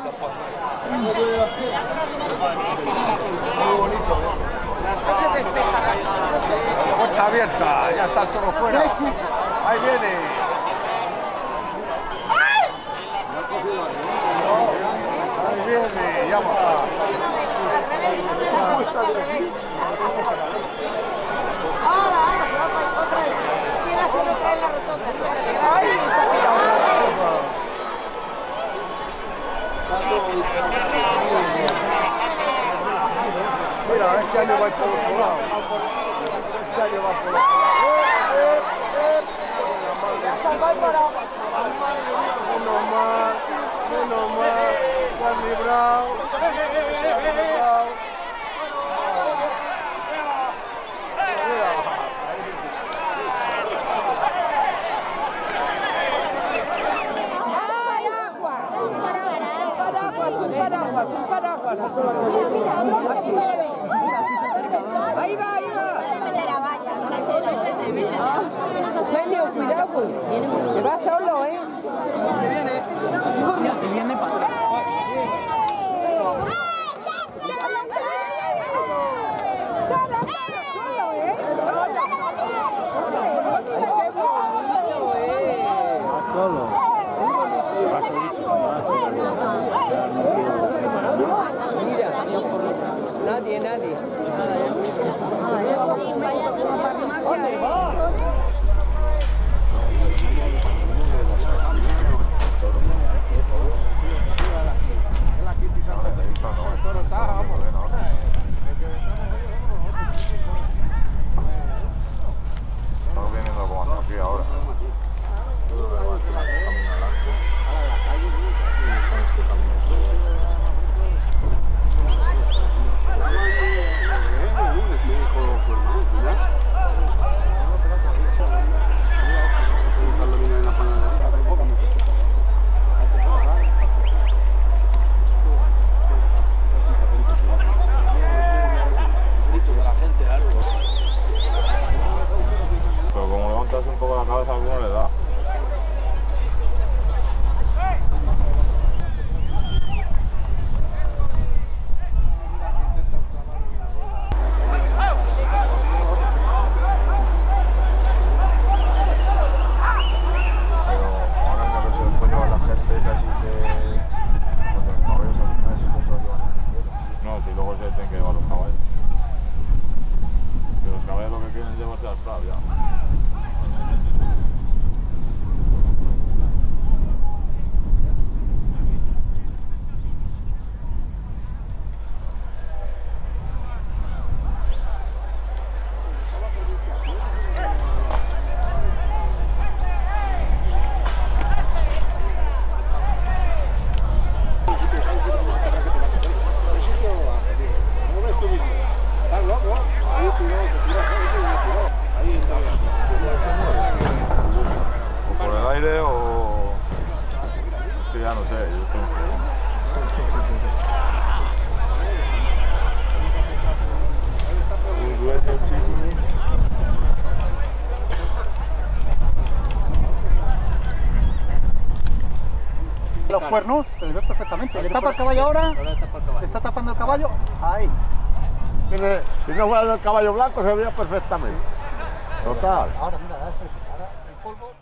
Muy bonito, puerta abierta, ya está el toro fuera. Ahí viene. Ahí viene, ya va. Mira, este año va a echar otro lado. Este año va por otro lado. Menos mal, se han librado. Un paraguas. Ahí va. Genio, cuidado, te vas solo, ¿eh? Se viene para atrás. Nadie. Estamos viniendo como hasta aquí ahora. Pero como levantas un poco la cabeza, a alguno le da. O es que ya no sé, yo estoy los cuernos, se le ve perfectamente. ¿Le tapa el caballo ahora? ¿Le está tapando el caballo? Ahí. Si no fuera el caballo blanco se veía perfectamente. Total. Ahora, mira, ahora el polvo.